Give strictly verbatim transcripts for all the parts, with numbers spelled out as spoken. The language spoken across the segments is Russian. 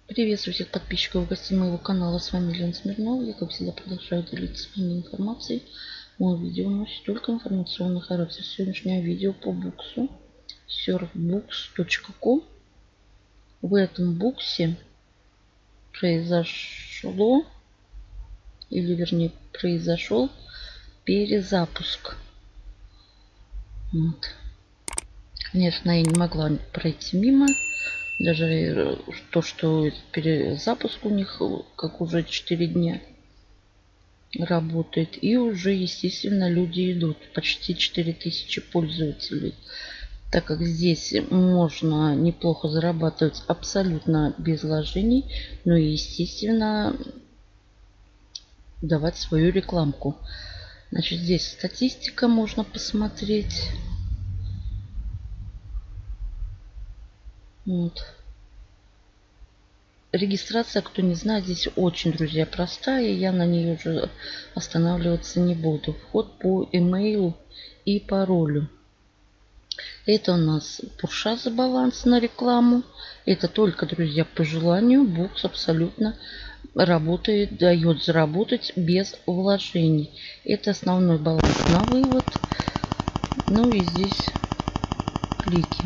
Приветствую всех подписчиков и гостей моего канала. С вами Лена Смирнова. Я, как всегда, продолжаю делиться с вами информацией. Мое видео носит только информационный характер. Сегодняшнее видео по буксу surfbooks точка ком. В этом буксе произошло, или вернее произошел перезапуск. Вот. Конечно, я не могла пройти мимо. Даже то, что перезапуск у них как уже четыре дня работает. И уже, естественно, люди идут. Почти четыре тысячи пользователей. Так как здесь можно неплохо зарабатывать абсолютно без вложений. Ну и, естественно, давать свою рекламку. Значит, здесь статистика можно посмотреть. Вот. Регистрация, кто не знает, здесь очень, друзья, простая. Я на ней уже останавливаться не буду. Вход по имейлу и паролю. Это у нас Пурша за баланс на рекламу. Это только, друзья, по желанию. Букс абсолютно работает, дает заработать без вложений. Это основной баланс на вывод. Ну и здесь клики.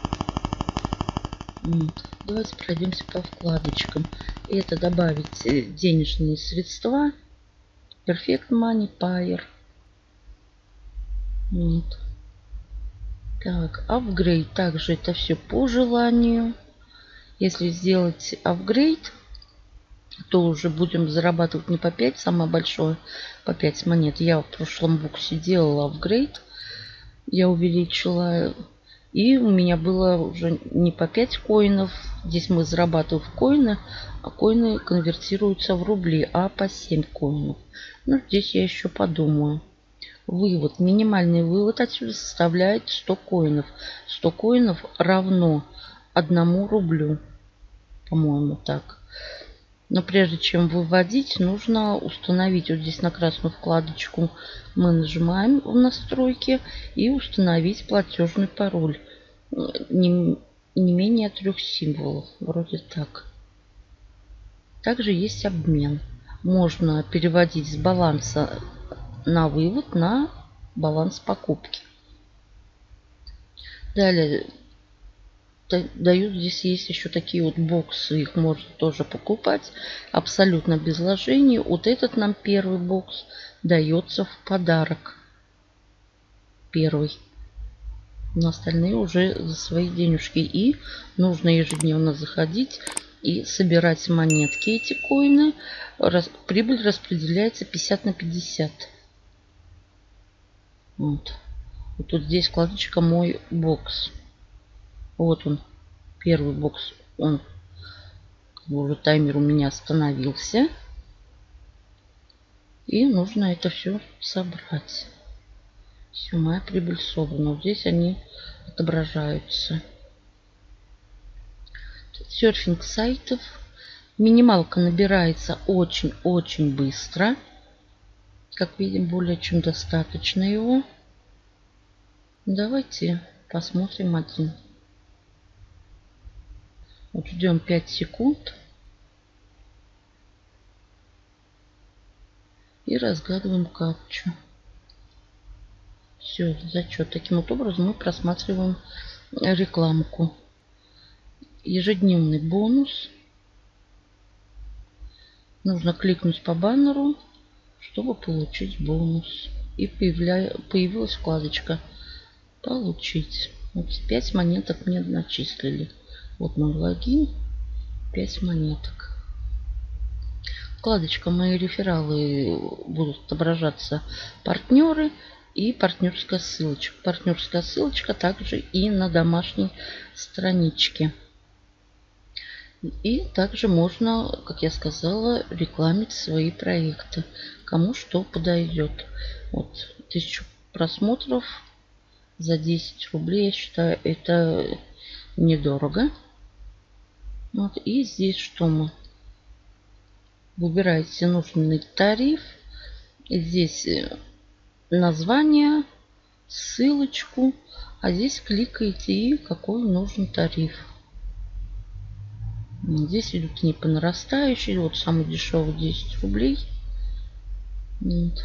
Вот. Давайте пройдемся по вкладочкам. Это добавить денежные средства. Perfect Money, Payer. Вот. Так, апгрейд. Также это все по желанию. Если сделать апгрейд, то уже будем зарабатывать не по пять, самое большое по пять монет. Я в прошлом буксе делала апгрейд. Я увеличила. И у меня было уже не по пять коинов. Здесь мы зарабатываем в коины, а коины конвертируются в рубли, а по семь коинов. Ну, здесь я еще подумаю. Вывод. Минимальный вывод отсюда составляет сто коинов. сто коинов равно одному рублю. По-моему, так. Но прежде чем выводить, нужно установить. Вот здесь на красную вкладочку мы нажимаем в настройки и установить платежный пароль. Не, не менее трех символов. Вроде так. Также есть обмен. Можно переводить с баланса на вывод на баланс покупки. Далее дают, здесь есть еще такие вот боксы, их можно тоже покупать абсолютно без вложений. Вот этот нам первый бокс дается в подарок. Первый. Но остальные уже за свои денежки. И нужно ежедневно заходить и собирать монетки, эти коины. Прибыль распределяется пятьдесят на пятьдесят. Вот. Вот тут здесь вкладочка «Мой бокс». Вот он, первый бокс, он уже таймер у меня остановился. И нужно это все собрать. Все, моя прибыль собрана. Вот здесь они отображаются. Серфинг сайтов. Минималка набирается очень-очень быстро. Как видим, более чем достаточно его. Давайте посмотрим один. Вот ждем пять секунд. И разгадываем капчу. Все, зачет. Таким вот образом мы просматриваем рекламку. Ежедневный бонус. Нужно кликнуть по баннеру, чтобы получить бонус. И появля... появилась вкладочка «Получить». Вот пять монеток мне начислили. Вот мой логин. пять монеток. Вкладочка «Мои рефералы» будут отображаться партнеры и партнерская ссылочка. Партнерская ссылочка также и на домашней страничке. И также можно, как я сказала, рекламить свои проекты. Кому что подойдет. Вот тысячу просмотров за десять рублей, я считаю, это недорого. Вот, и здесь что мы? Выбираете нужный тариф. Здесь название, ссылочку. А здесь кликаете и какой нужен тариф. Здесь идут не по нарастающей. Вот самый дешевый десять рублей. Вот.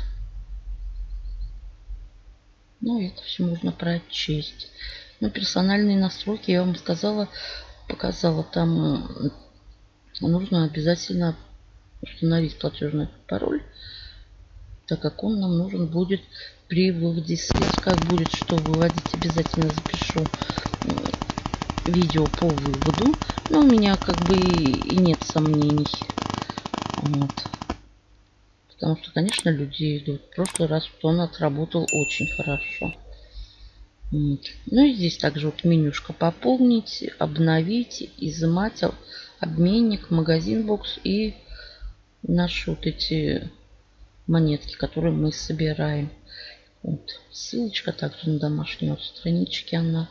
Ну, это все можно прочесть. Ну, персональные настройки, я вам сказала, показала. Там нужно обязательно установить платежный пароль, так как он нам нужен будет при выводе средств. Как будет, что выводить, обязательно запишу видео по выводу. Но у меня как бы и нет сомнений. Вот. Потому что, конечно, люди идут. В прошлый раз он отработал очень хорошо. Вот. Ну и здесь также вот менюшка пополнить, обновить, изымать, обменник, магазин бокс и наши вот эти монетки, которые мы собираем. Вот. Ссылочка также на домашней вот страничке она.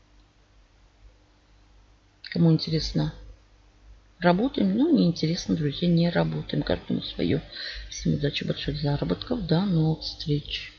Кому интересно, работаем. Ну, не интересно, друзья, не работаем. Каждому свое. Всем удачи, больших заработков. До новых встреч.